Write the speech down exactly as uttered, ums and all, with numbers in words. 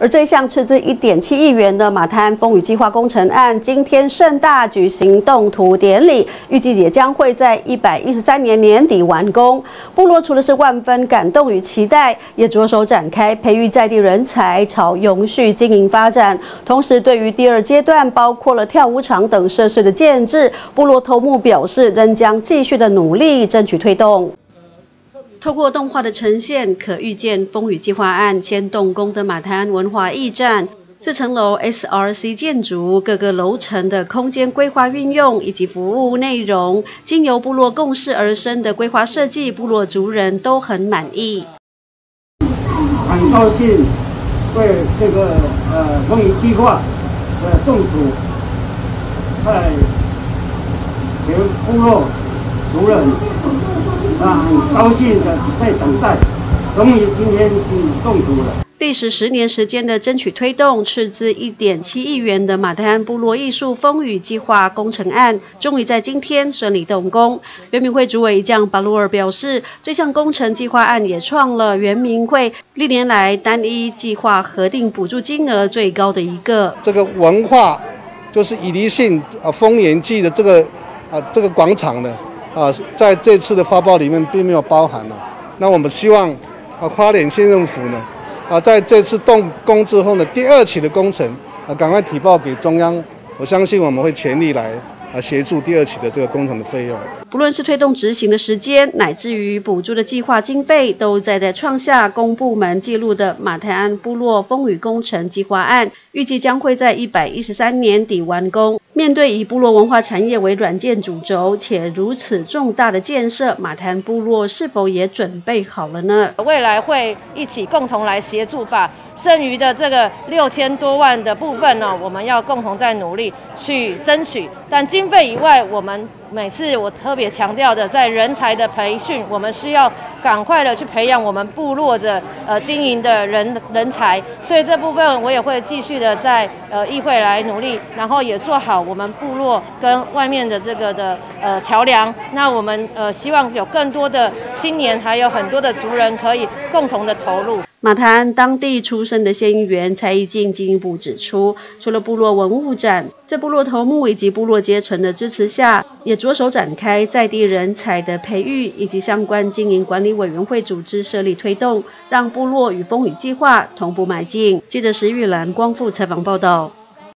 而这项斥资一点七亿元的马滩风雨计划工程案，今天盛大举行动土典礼，预计也将会在一百一十三年年底完工。部落除了是万分感动与期待，也着手展开培育在地人才，朝永续经营发展。同时，对于第二阶段包括了跳舞场等设施的建制，部落头目表示，仍将继续的努力，争取推动。 透过动画的呈现，可预见风雨计划案先动工的马滩文化驿站，四层楼 S R C 建筑各个楼层的空间规划运用以及服务内容，经由部落共识而生的规划设计，部落族人都很满意。 很高兴为这个呃风雨计划的动土，在给部落族人。 啊，很高兴的在等待，终于今天是动土了。 历时十年时间的争取推动，斥资一点七亿元的马滩部落艺术风雨计划工程案，终于在今天顺利动工。原民会主委将巴鲁尔表示，这项工程计划案也创了原民会历年来单一计划核定补助金额最高的一个。 这个文化就是以离性啊丰年祭的这个啊这个广场呢。 啊，在这次的发包里面并没有包含了。那我们希望啊，花莲县政府呢，啊，在这次动工之后呢，第二期的工程啊，赶快提报给中央。我相信我们会全力来啊协助第二期的这个工程的费用。 不论是推动执行的时间，乃至于补助的计划经费，都在在创下公部门纪录的马泰安部落风雨工程计划案，预计将会在一百一十三年底完工。 面对以部落文化产业为软件主轴且如此重大的建设，马滩部落是否也准备好了呢？ 未来会一起共同来协助，把剩余的这个六千多万的部分呢，我们要共同再努力去争取。但经费以外，我们每次我特别强调的，在人才的培训，我们需要赶快的去培养我们部落的呃经营的人人才。所以这部分我也会继续的在呃议会来努力，然后也做好 我们部落跟外面的这个的呃桥梁，那我们呃希望有更多的青年，还有很多的族人可以共同的投入。 马滩当地出生的县议员蔡义进进一步指出，除了部落文物展，在部落头目以及部落阶层的支持下，也着手展开在地人才的培育，以及相关经营管理委员会组织设立推动，让部落与风雨计划同步迈进。记者石玉兰光复采访报道。